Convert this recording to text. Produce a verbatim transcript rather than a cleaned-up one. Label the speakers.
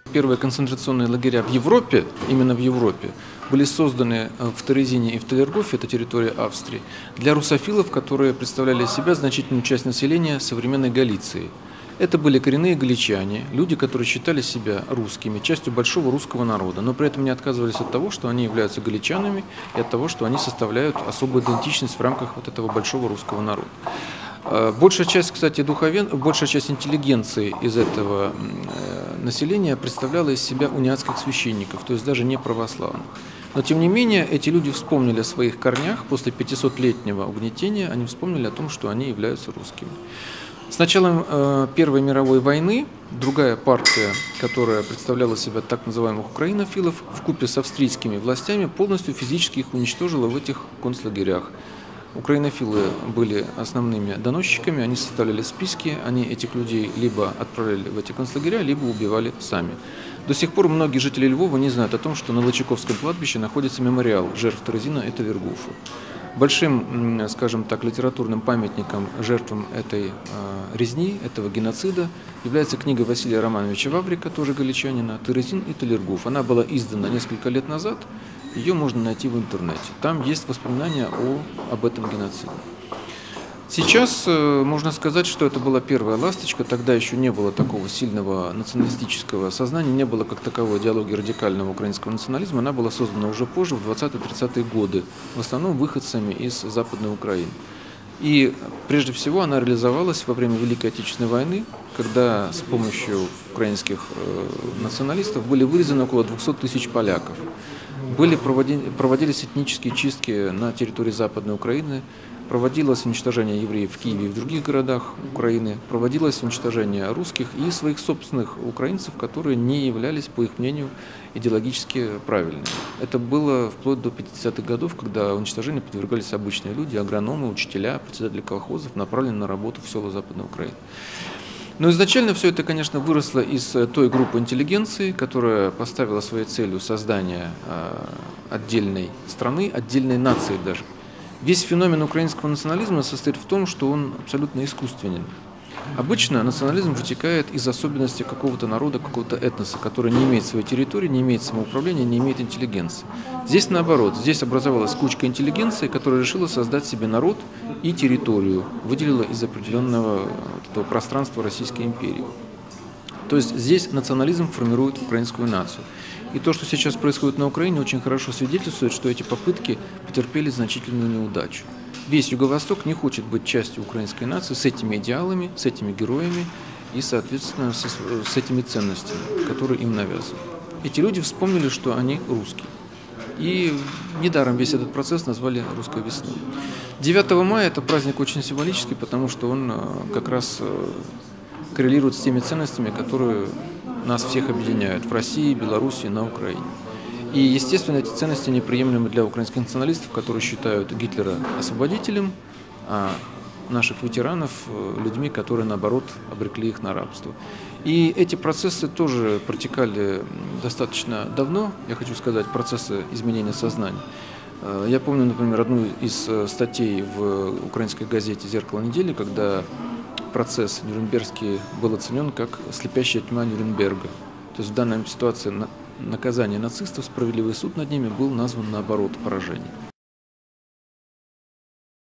Speaker 1: Первые концентрационные лагеря в Европе, именно в Европе, были созданы в Терезине и в Талергофе, это территория Австрии, для русофилов, которые представляли из себя значительную часть населения современной Галиции. Это были коренные галичане, люди, которые считали себя русскими, частью большого русского народа, но при этом не отказывались от того, что они являются галичанами, и от того, что они составляют особую идентичность в рамках вот этого большого русского народа. Большая часть, кстати, духовен, большая часть интеллигенции из этого населения представляла из себя униатских священников, то есть даже не православных. Но, тем не менее, эти люди вспомнили о своих корнях после пятисотлетнего угнетения, они вспомнили о том, что они являются русскими. С началом э, Первой мировой войны другая партия, которая представляла себя так называемых украинофилов, вкупе с австрийскими властями полностью физически их уничтожила в этих концлагерях. Украинофилы были основными доносчиками, они составляли списки, они этих людей либо отправляли в эти концлагеря, либо убивали сами. До сих пор многие жители Львова не знают о том, что на Лычаковском кладбище находится мемориал жертв Терезина и Талергофа. Большим, скажем так, литературным памятником жертвам этой э, резни, этого геноцида является книга Василия Романовича Ваврика, тоже галичанина, «Терезин и Талергоф». Она была издана несколько лет назад, ее можно найти в интернете. Там есть воспоминания о, об этом геноциде. Сейчас э, можно сказать, что это была первая ласточка, тогда еще не было такого сильного националистического сознания, не было как таковой идеологии радикального украинского национализма, она была создана уже позже, в двадцатые-тридцатые годы, в основном выходцами из Западной Украины. И прежде всего она реализовалась во время Великой Отечественной войны, когда с помощью украинских э, националистов были вырезаны около двухсот тысяч поляков. Были проводились этнические чистки на территории Западной Украины, проводилось уничтожение евреев в Киеве и в других городах Украины, проводилось уничтожение русских и своих собственных украинцев, которые не являлись, по их мнению, идеологически правильными. Это было вплоть до пятидесятых годов, когда уничтожению подвергались обычные люди, агрономы, учителя, председатели колхозов, направленные на работу в села Западной Украины. Но изначально все это, конечно, выросло из той группы интеллигенции, которая поставила своей целью создание отдельной страны, отдельной нации даже. Весь феномен украинского национализма состоит в том, что он абсолютно искусственен. Обычно национализм вытекает из особенностей какого-то народа, какого-то этноса, который не имеет своей территории, не имеет самоуправления, не имеет интеллигенции. Здесь наоборот, здесь образовалась кучка интеллигенции, которая решила создать себе народ и территорию, выделила из определенного вот этого пространства Российской империи. То есть здесь национализм формирует украинскую нацию. И то, что сейчас происходит на Украине, очень хорошо свидетельствует, что эти попытки потерпели значительную неудачу. Весь Юго-Восток не хочет быть частью украинской нации с этими идеалами, с этими героями и, соответственно, с, с этими ценностями, которые им навязаны. Эти люди вспомнили, что они русские. И недаром весь этот процесс назвали «Русской весной». девятого мая это праздник очень символический, потому что он как раз коррелирует с теми ценностями, которые нас всех объединяют в России, Беларуси, на Украине. И, естественно, эти ценности неприемлемы для украинских националистов, которые считают Гитлера освободителем, а наших ветеранов людьми, которые, наоборот, обрекли их на рабство. И эти процессы тоже протекали достаточно давно, я хочу сказать, процессы изменения сознания. Я помню, например, одну из статей в украинской газете «Зеркало недели», когда процесс Нюрнбергский был оценен как слепящая тьма Нюрнберга. То есть в данной ситуации наказание нацистов, справедливый суд над ними был назван наоборот поражением.